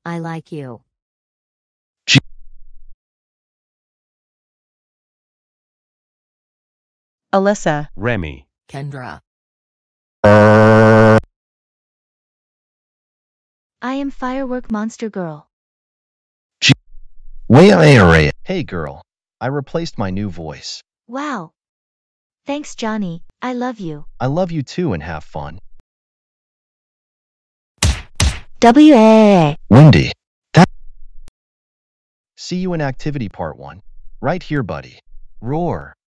I like you. G. Alyssa, Remy, Kendra. I am Firework Monster Girl. Hey girl, I replaced my new voice. Wow. Thanks, Johnny. I love you. I love you too and have fun. WA. Wendy. See you in activity part 1. Right here, buddy. Roar.